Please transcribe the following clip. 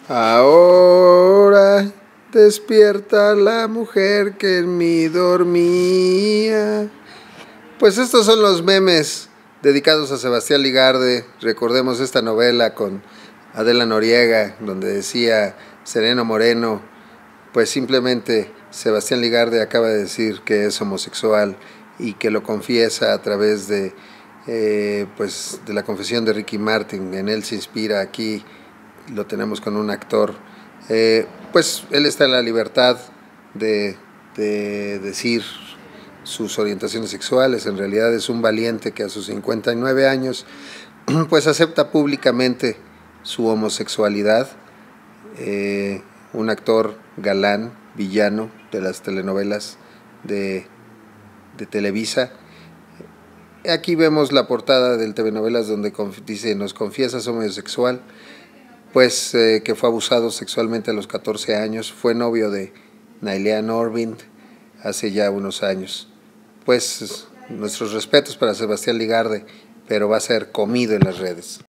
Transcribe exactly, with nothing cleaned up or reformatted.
Ahora despierta la mujer que en mí dormía. Pues estos son los memes dedicados a Sebastián Ligarde. Recordemos esta novela con Adela Noriega, donde decía Sereno Moreno, pues simplemente Sebastián Ligarde acaba de decir que es homosexual y que lo confiesa a través de, eh, pues, de la confesión de Ricky Martin. En él se inspira. Aquí lo tenemos con un actor. Eh, pues él está en la libertad de, de decir sus orientaciones sexuales. En realidad es un valiente que a sus cincuenta y nueve años pues acepta públicamente su homosexualidad. Eh, un actor galán, villano de las telenovelas de, de Televisa. Aquí vemos la portada del T V Novelas donde dice: nos confiesas homosexual. Pues eh, que fue abusado sexualmente a los catorce años, fue novio de Nailea Norvind hace ya unos años. Pues nuestros respetos para Sebastián Ligarde, pero va a ser comido en las redes.